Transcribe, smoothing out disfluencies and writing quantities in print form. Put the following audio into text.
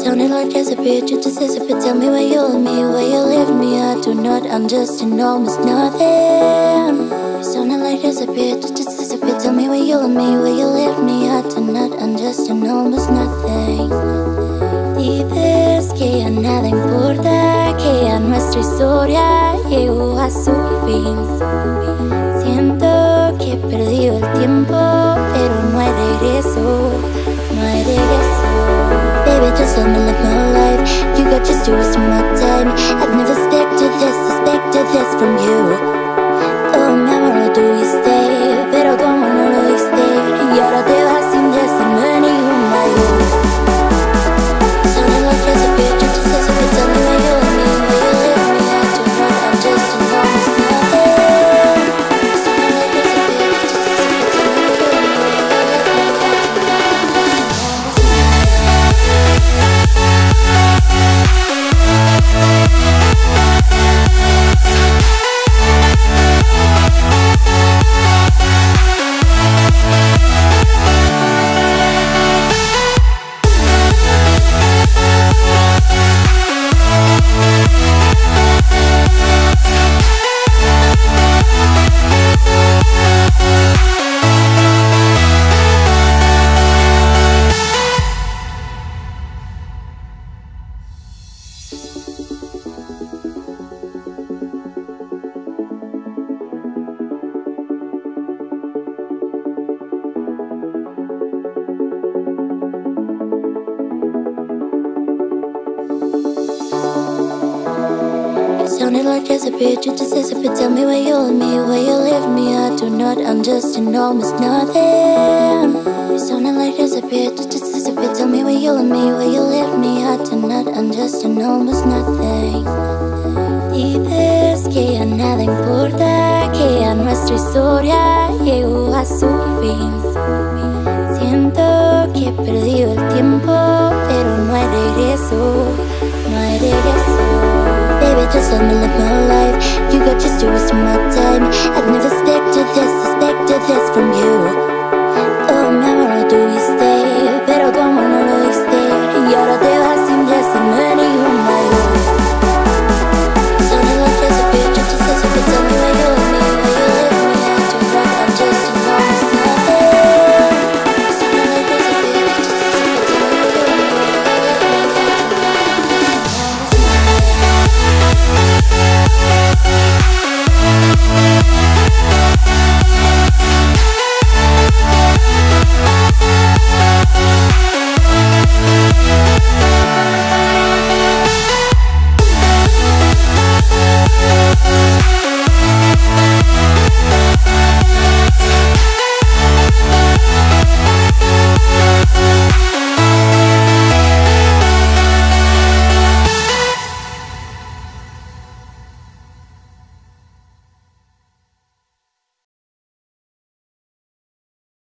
Sounded like disappeared, you just disappeared. Tell me where you left me, where you left me. I do not understand almost nothing. You sounded like disappeared, you just disappeared. Tell me where you left me, where you left me. I do not understand almost nothing. Dices que ya nada importa, que ya nuestra historia llegó a su fin. Siento que he perdido el tiempo, pero no hay regreso, no hay regreso. Baby, just let me live my life. You got just to waste my time. I've never expected this from you. Oh, mi amor, tú viste, pero tu amor no lo diste. Y ahora te vas sin decirme ni un adiós. Sounding like disappeared, you just disappeared. Tell me where you left me, where you left me. I do not understand almost nothing. Sounding like disappeared, you just disappeared. Tell me where you left me, where you left me. Sounded like disappeared, you just disappeared. Tell me where you left me, where you left me. I do not understand almost nothing. You sounded like disappeared, you just disappeared. Tell me where you left me, where you left me. I do not understand almost nothing. Dices que ya nada importa, que ya nuestra historia llegó a su fin. Siento que he perdido el tiempo, pero no hay regreso, no hay regreso. Baby, just let me live my life. You got just to waste my time. I've never expected this from you.